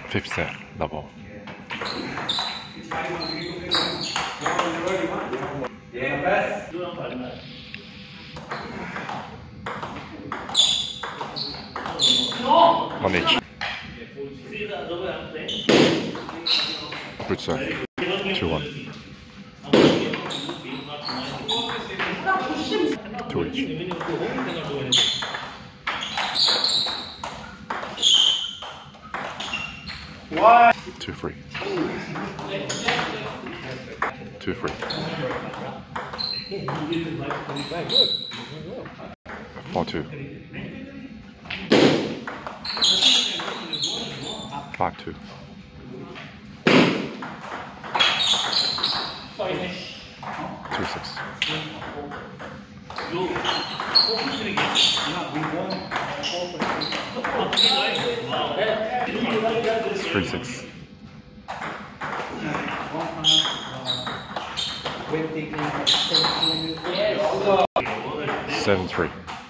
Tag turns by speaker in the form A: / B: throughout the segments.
A: Fifth set, double. On each. Good serve. 2-1. 2 each. 2-3. 2-3. 4-2. 5-2. 2-6. 3-6. 7-3.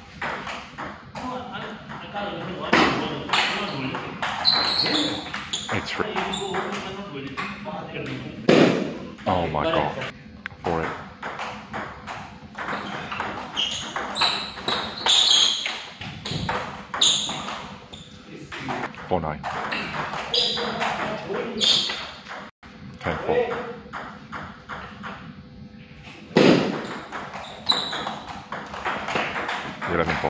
A: 8-3. Oh my god. 4-8. 4-9. 10-4. 11-4.